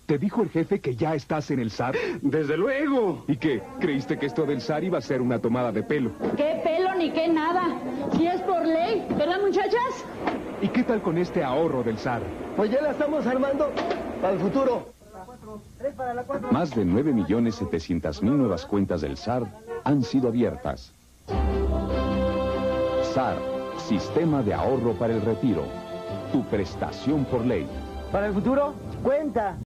¿Te dijo el jefe que ya estás en el SAR? ¡Desde luego! ¿Y qué? ¿Creíste que esto del SAR iba a ser una tomada de pelo? ¿Qué pelo ni qué nada? Si es por ley, ¿verdad, muchachas? ¿Y qué tal con este ahorro del SAR? Pues ya la estamos armando para el futuro. Más de 9.700.000 nuevas cuentas del SAR han sido abiertas. SAR, Sistema de Ahorro para el Retiro. Tu prestación por ley. Para el futuro, cuenta.